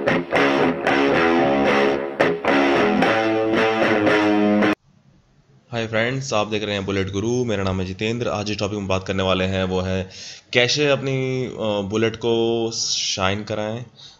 Hi friends, आप देख रहे हैं बुलेट गुरु। मेरा नाम है जितेंद्र। आज जिस टॉपिक में बात करने वाले हैं वो है कैसे अपनी बुलेट को शाइन कराएं।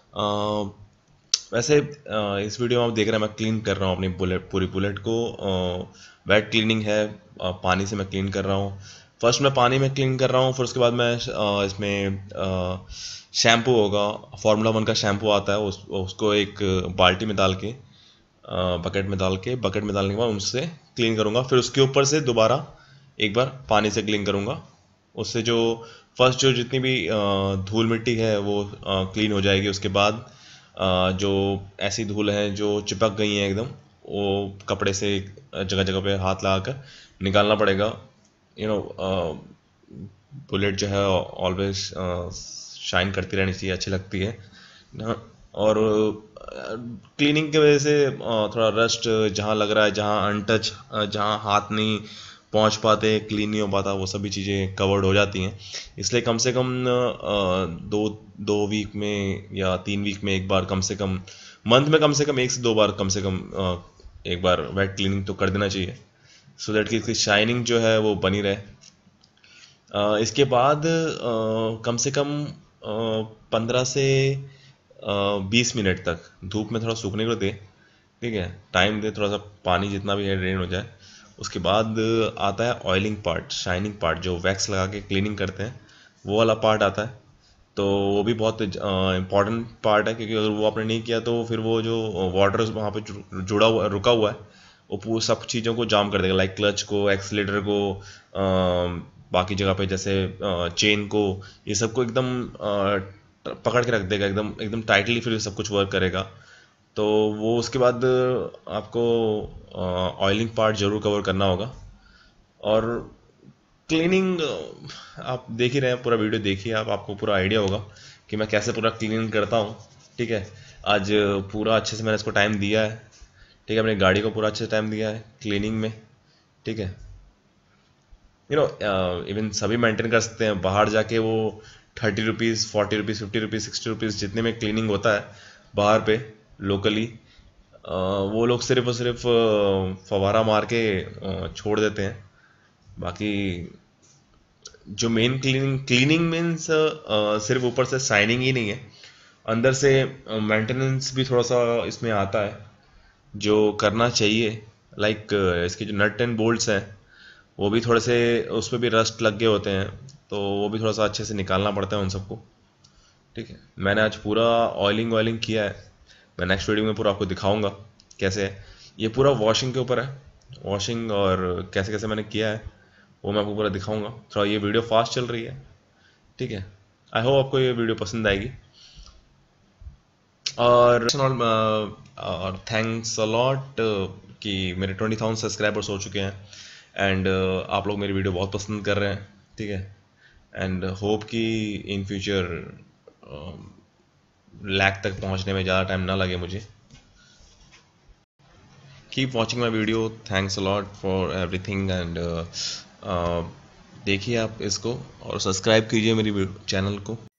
वैसे इस वीडियो में आप देख रहे हैं मैं क्लीन कर रहा हूँ अपनी पूरी बुलेट को। वेट क्लीनिंग है, पानी से मैं क्लीन कर रहा हूँ। फर्स्ट मैं पानी में क्लीन कर रहा हूँ, फिर उसके बाद मैं इसमें शैम्पू होगा, फार्मूला 1 का शैम्पू आता है, उसको एक बाल्टी में डाल के बकेट में डालने के बाद उनसे क्लीन करूँगा। फिर उसके ऊपर से दोबारा एक बार पानी से क्लीन करूँगा। उससे जो फर्स्ट जो जितनी भी धूल मिट्टी है वो क्लीन हो जाएगी। उसके बाद जो ऐसी धूल है जो चिपक गई हैं एकदम, वो कपड़े से जगह जगह पे हाथ लगा कर निकालना पड़ेगा। बुलेट जो है ऑलवेज शाइन करती रहनी चाहिए, अच्छी लगती है ना। और क्लीनिंग की वजह से थोड़ा रस्ट जहाँ लग रहा है, जहाँ अनटच, जहाँ हाथ नहीं पहुँच पाते, क्लीन नहीं हो पाता, वो सभी चीज़ें कवर्ड हो जाती हैं। इसलिए कम से कम दो दो वीक में या 3 वीक में एक बार, कम से कम मंथ में कम से कम 1 से 2 बार कम से कम एक बार वेट क्लीनिंग तो कर देना चाहिए, सो दैट कि इसकी शाइनिंग जो है वो बनी रहे। इसके बाद कम से कम 15 से 20 मिनट तक धूप में थोड़ा सूखने को दे। ठीक है, टाइम दे, थोड़ा सा पानी जितना भी है ड्रेन हो जाए। उसके बाद आता है ऑयलिंग पार्ट, शाइनिंग पार्ट, जो वैक्स लगा के क्लीनिंग करते हैं, वो वाला पार्ट आता है। तो वो भी बहुत इम्पॉर्टेंट पार्ट है, क्योंकि अगर वो आपने नहीं किया तो फिर वो जो वाटर वहाँ पे जुड़ा हुआ रुका हुआ है, वो पूरी सब चीज़ों को जाम कर देगा, लाइक क्लच को, एक्सीलेटर को, बाकी जगह पे जैसे चेन को, ये सब को एकदम पकड़ के रख देगा, एकदम एकदम टाइटली, फिर सब कुछ वर्क करेगा। तो वो उसके बाद आपको ऑयलिंग पार्ट ज़रूर कवर करना होगा। और क्लीनिंग आप देख ही रहे हैं, पूरा वीडियो देखिए आप, आपको पूरा आइडिया होगा कि मैं कैसे पूरा क्लीनिंग करता हूँ। ठीक है, आज पूरा अच्छे से मैंने इसको टाइम दिया है। ठीक है, अपनी गाड़ी को पूरा अच्छे से टाइम दिया है क्लीनिंग में। ठीक है, इवन सभी मेंटेन कर सकते हैं। बाहर जाके वो 30 रुपीज़, 40 रुपीज़, 50 रुपीज़, 60 रुपीज़ जितने में क्लीनिंग होता है बाहर पे लोकली, वो लोग सिर्फ और सिर्फ फवारा मार के छोड़ देते हैं। बाकी जो मेन क्लीनिंग मीन्स सिर्फ ऊपर से शाइनिंग ही नहीं है, अंदर से मेंटेनेंस भी थोड़ा सा इसमें आता है जो करना चाहिए। लाइक इसके जो नट एंड बोल्ट्स हैं वो भी थोड़े से, उस पर भी रस्ट लग गए होते हैं, तो वो भी थोड़ा सा अच्छे से निकालना पड़ता है उन सबको। ठीक है, मैंने आज पूरा ऑयलिंग वॉयलिंग किया है। मैं नेक्स्ट वीडियो में पूरा आपको दिखाऊंगा कैसे है। ये पूरा वॉशिंग के ऊपर है, वॉशिंग और कैसे कैसे मैंने किया है वो मैं आपको पूरा दिखाऊंगा। थोड़ा ये वीडियो फास्ट चल रही है। ठीक है, आई होप आपको ये वीडियो पसंद आएगी। और थैंक्स अ लॉट कि मेरे 20,000 सब्सक्राइबर्स हो चुके हैं, एंड आप लोग मेरी वीडियो बहुत पसंद कर रहे हैं। ठीक है, एंड होप कि इन फ्यूचर लैक तक पहुंचने में ज़्यादा टाइम ना लगे मुझे। Keep watching my video, thanks a lot for everything, and देखिए आप इसको और सब्सक्राइब कीजिए मेरी चैनल को।